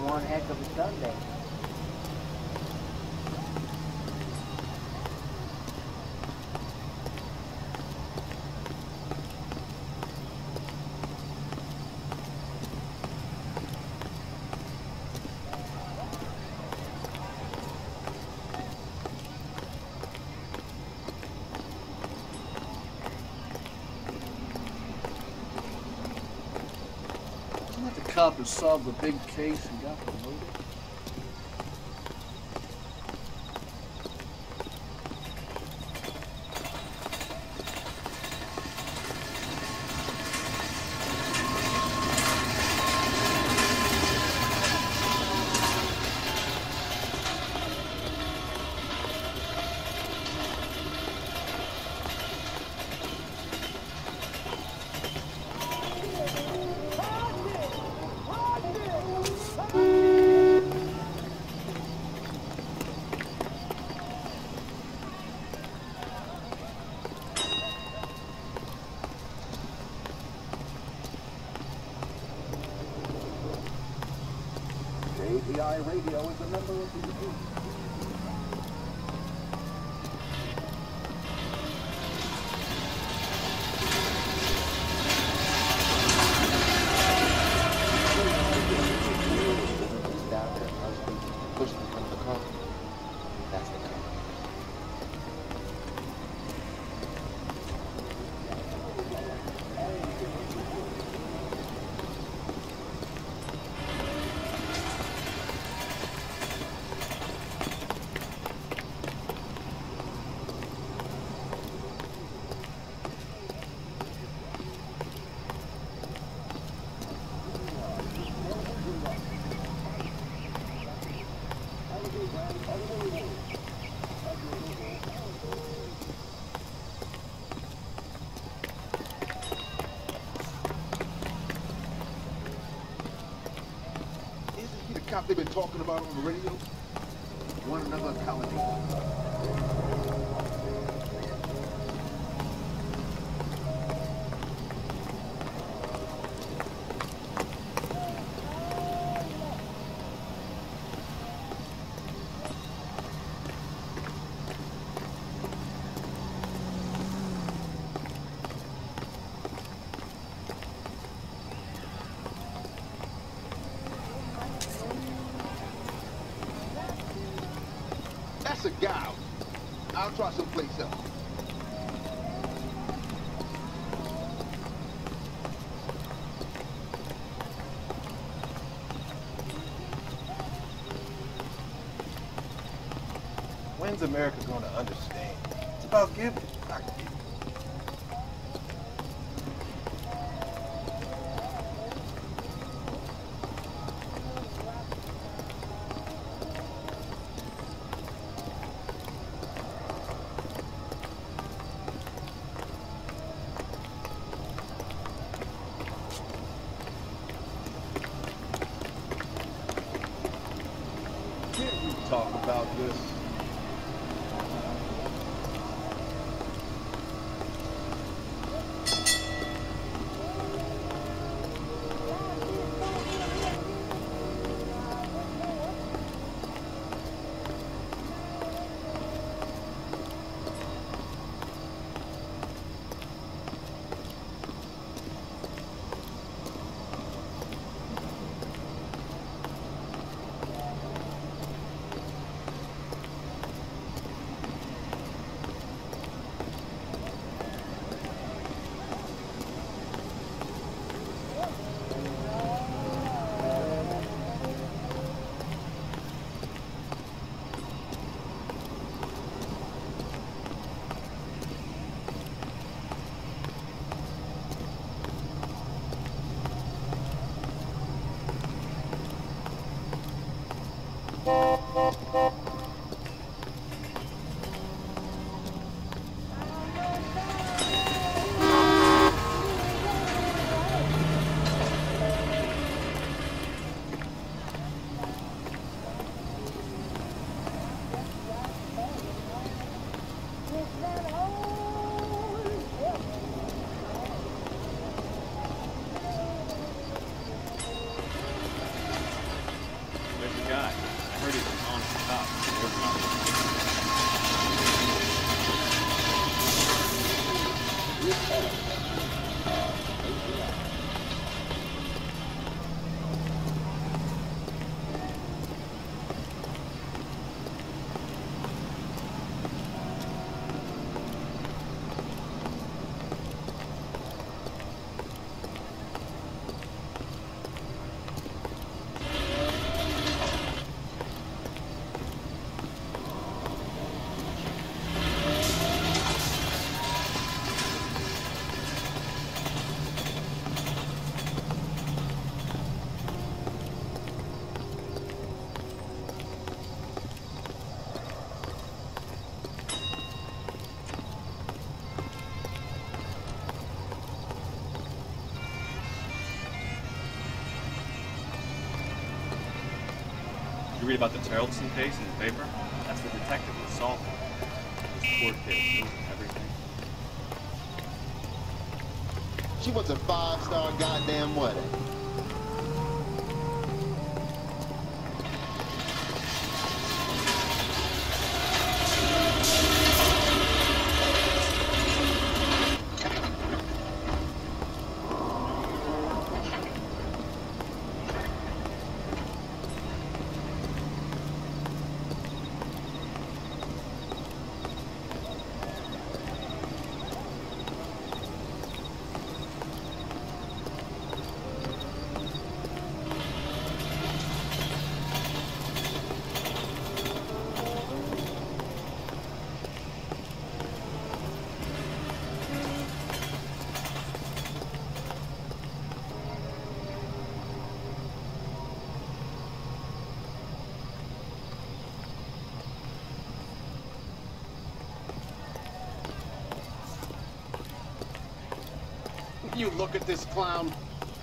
one heck of a Sunday. The cop who solved the big case and got promoted. API Radio is a member of the group. Push them from the car. That's the car. Cop they've been talking about on the radio? One another colony. That's a gal. I'll try someplace else. When's America going to understand? It's about giving, not giving. Can't we talk about this? read about the Tarleton case in the paper? That's the detective that solved it. This poor kid, losing everything. She wants a 5-star goddamn wedding. You look at this clown.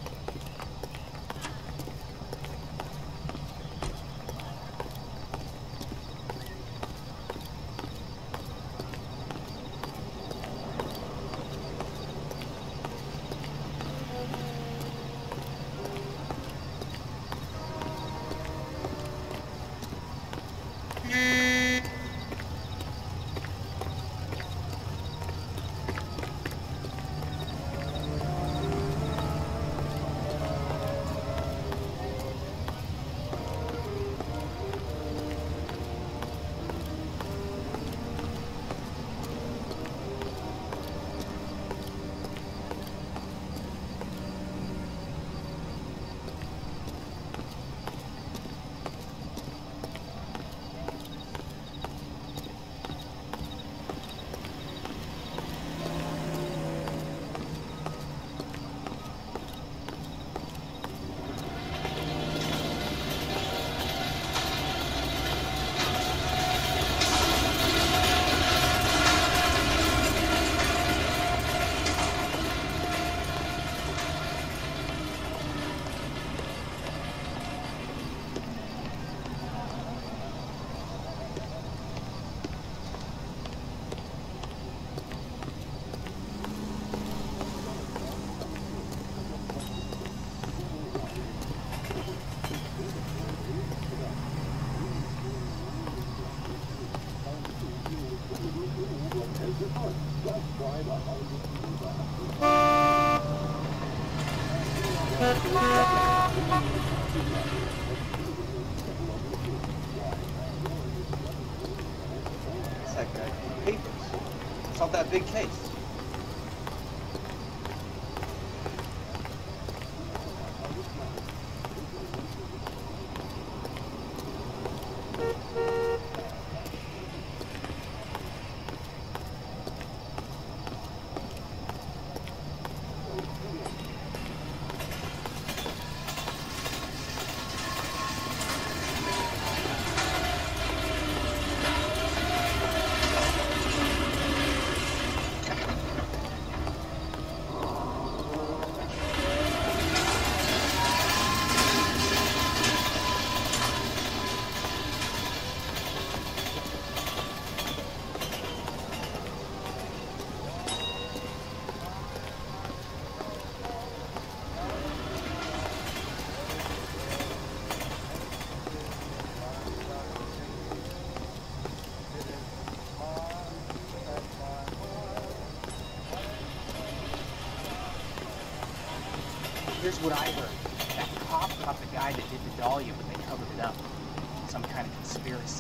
It's that guy from the papers. Solved that big case. Here's what I heard. That cop caught the guy that did the dahlia, but they covered it up. Some kind of conspiracy.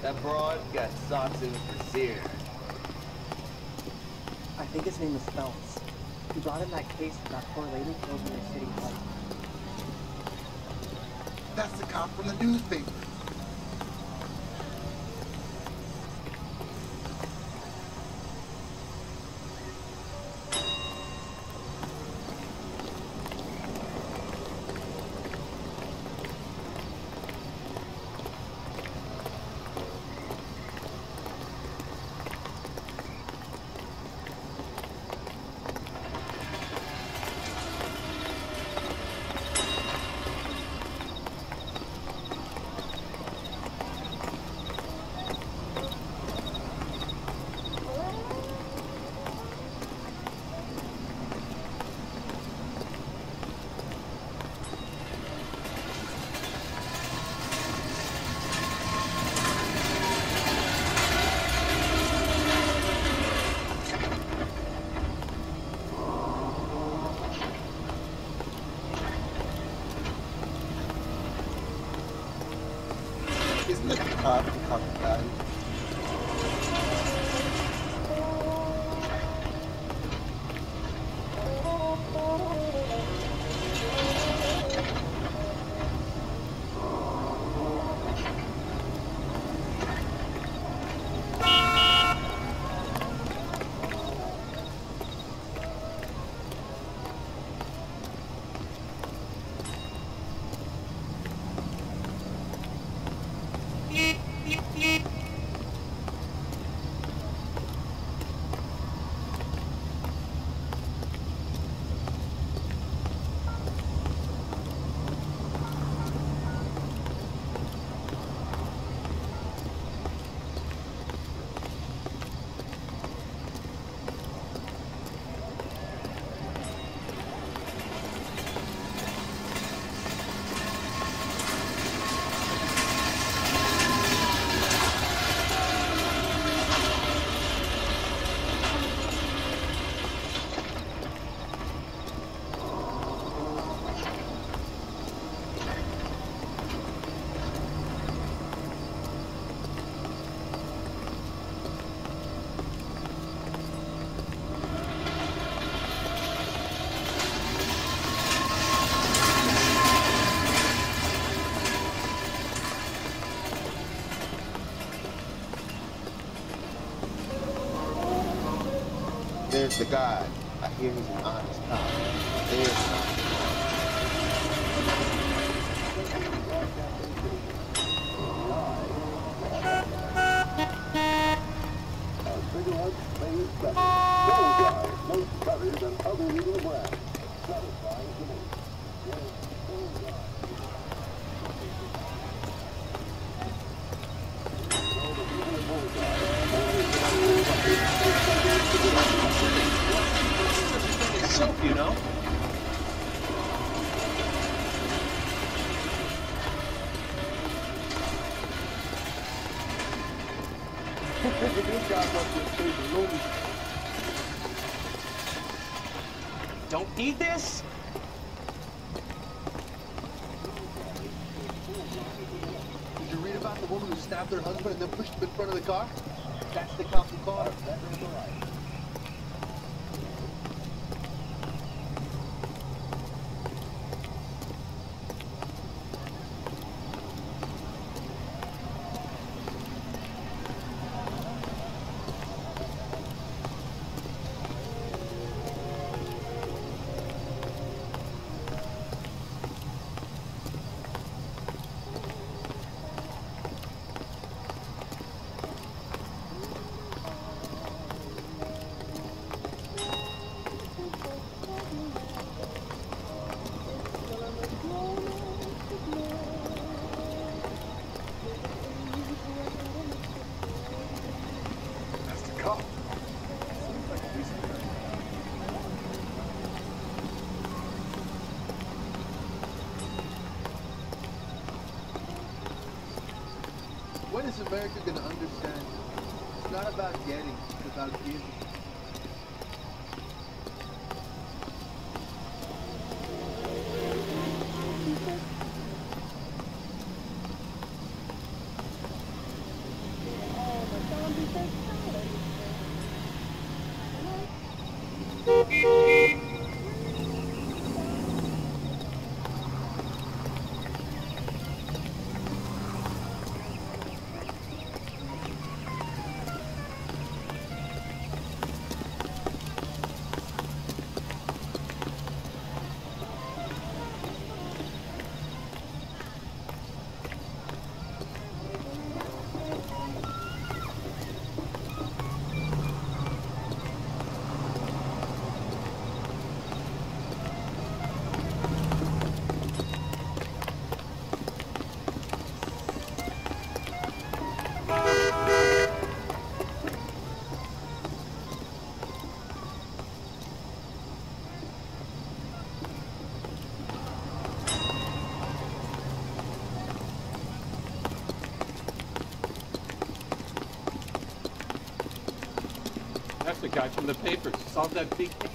That broad got socks in for Sears. I think his name is Phelps. He brought in that case with that poor lady killed in the city park. That's the cop from the newspaper. Isn't it the cop who caught the guy? There's the guy. I hear he's an honest cop. There's Soap, you know? Don't need this? Did you read about the woman who stabbed her husband and then pushed him in front of the car? That's the cop who caught her. That's right. When is America going to understand? It's not about getting, it's about giving. the guy from the papers. Solved that big case.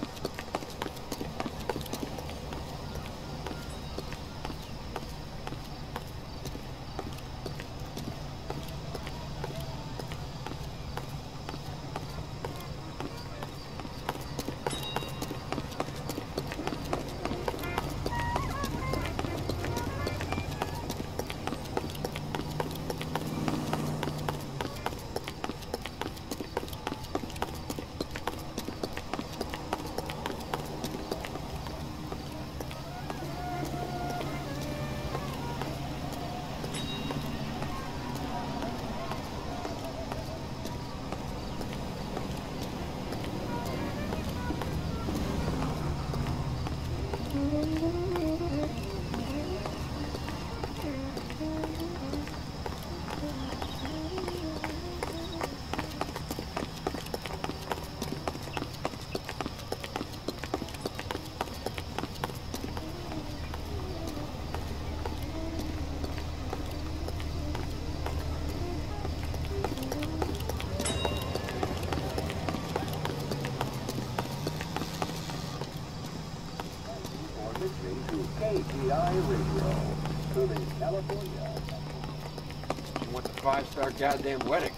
You want the 5-star goddamn wedding?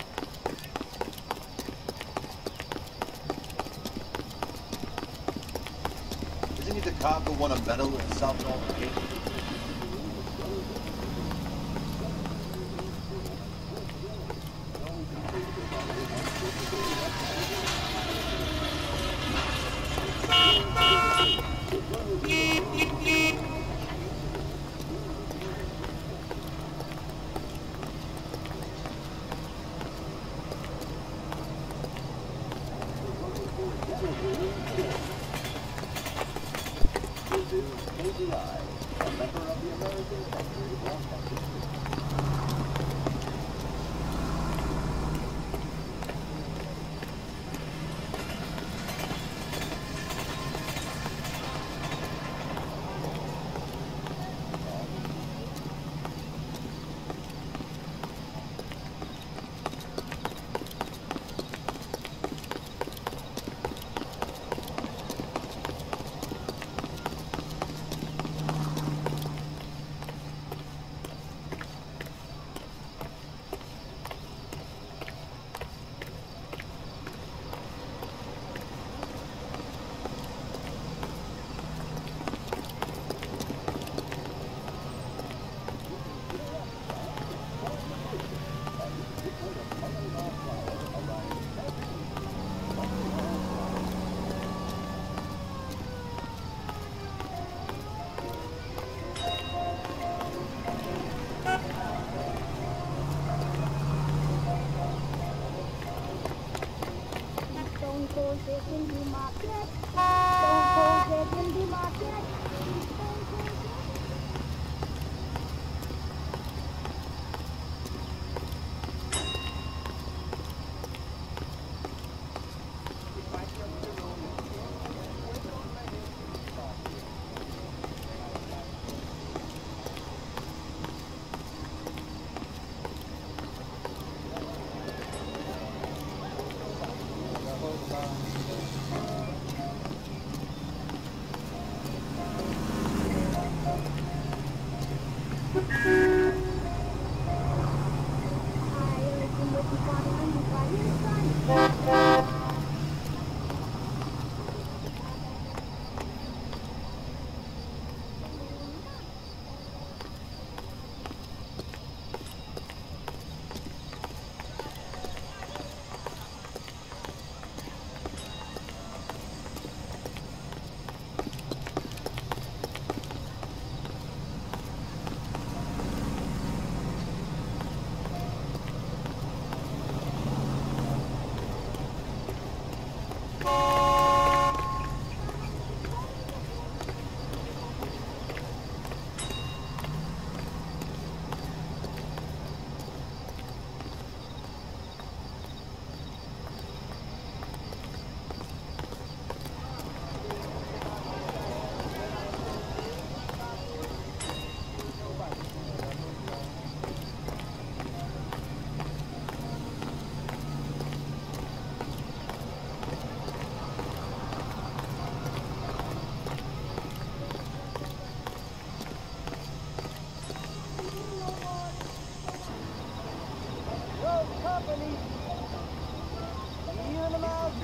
Isn't he the cop who won a medal in South Norfolk?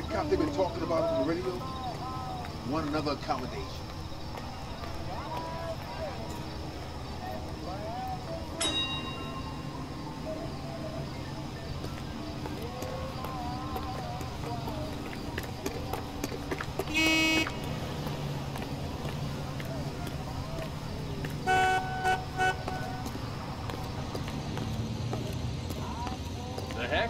cop they've been talking about on the radio? Want another accommodation. The heck?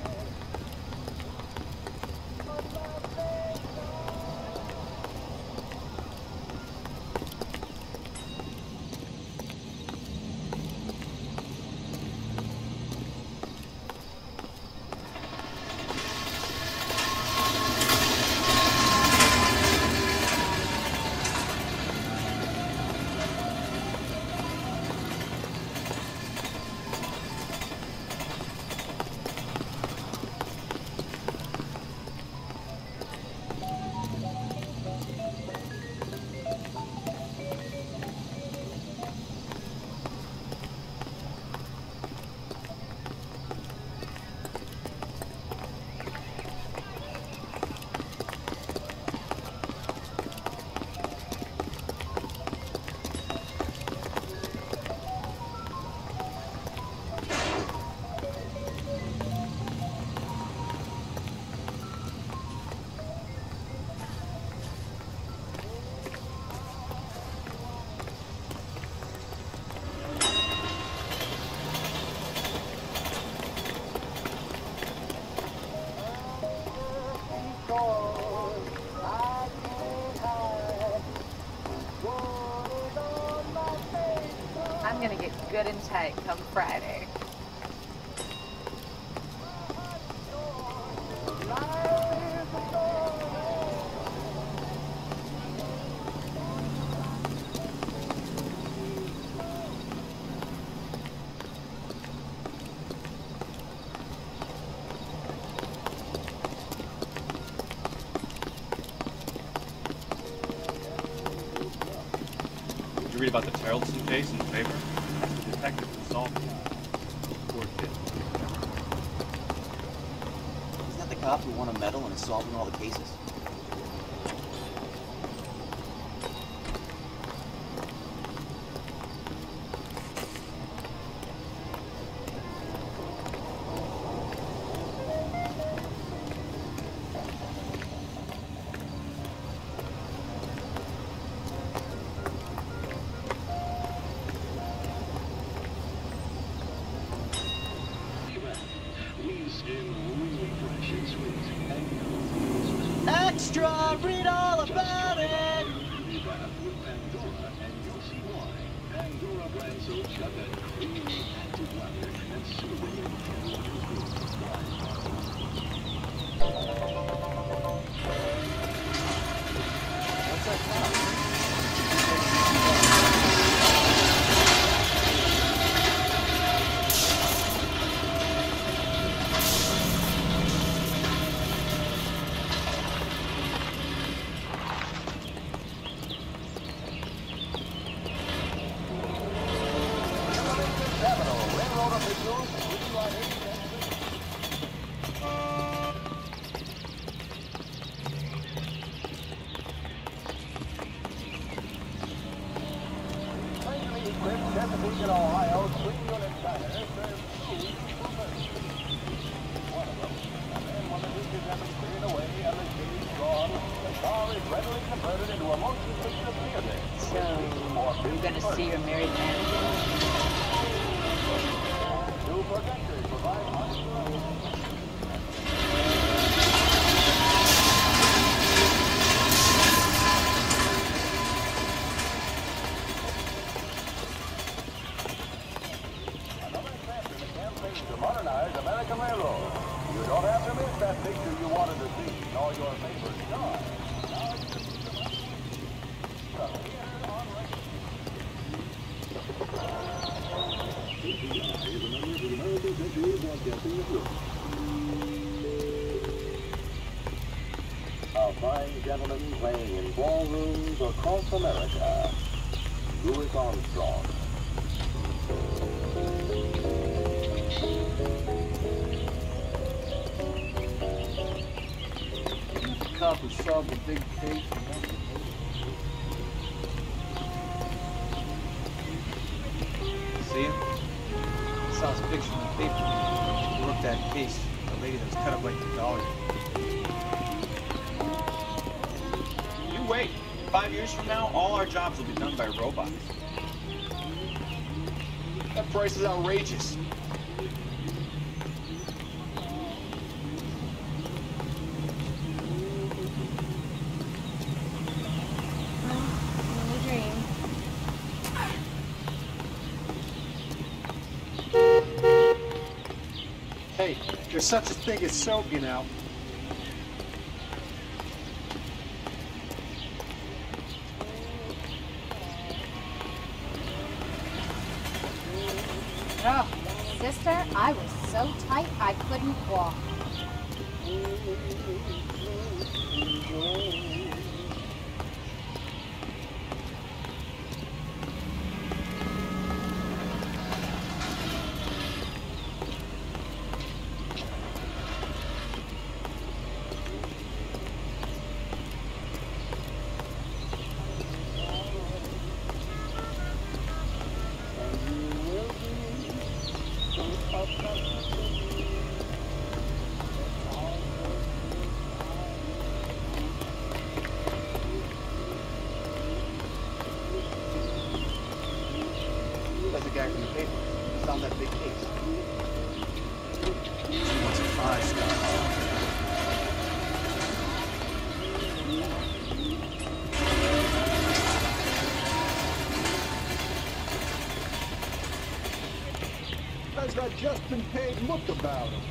I'm gonna get good and tight come Friday. Did you read about the Tarleton case in the paper? That's the detective that solved it. Poor kid. Isn't that the cop who won a medal and is solving all the cases? Extra, read all about it! What's that cop? So, you're gonna see your married man again? To modernize American Railroad. You don't have to miss that picture you wanted to see, nor your favorite star. A fine gentleman playing in ballrooms across America. Louis Armstrong. solve the big case and got the See him? Saw his picture in the paper. He worked that case. The lady that was cut up like the dahlia. You wait. 5 years from now, all our jobs will be done by robots. That price is outrageous. Hey, there's such a thing as soap, you know. Oh, sister, I was so tight I couldn't walk. That's the guy from the paper. He found that big case. He wants a 5-star. Has that just been paid look about him?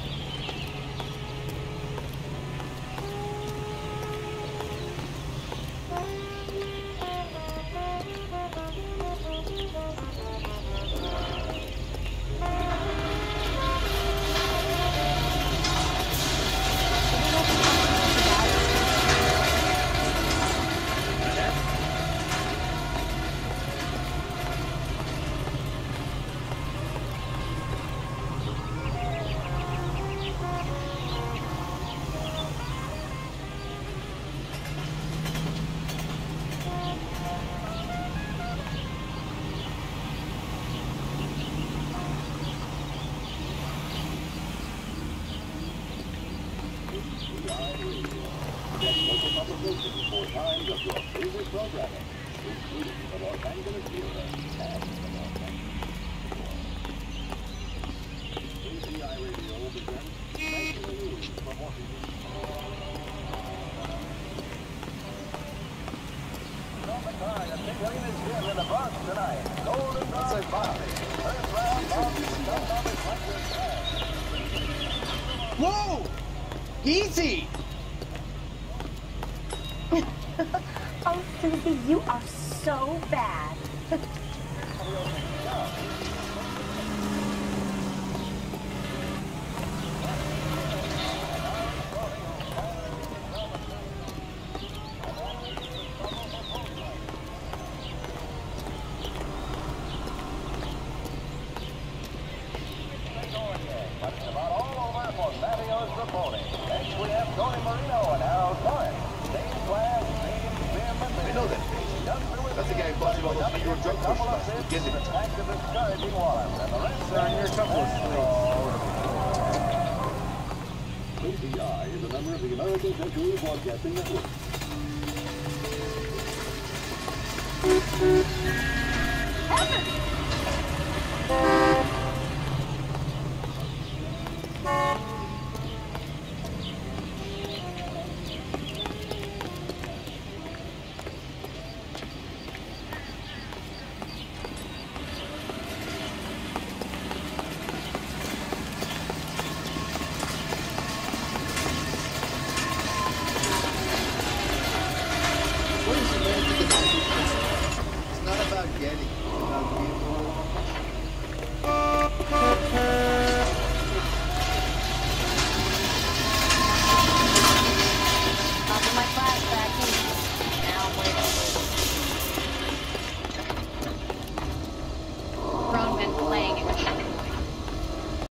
Whoa! Easy! Oh, Susie, you are so bad. I know that face. That's the guy who busted all those New York drug pushers last week, isn't it? Sir, you're a couple of slaves. ACI is a member of the American Century Broadcasting Network. Heaven!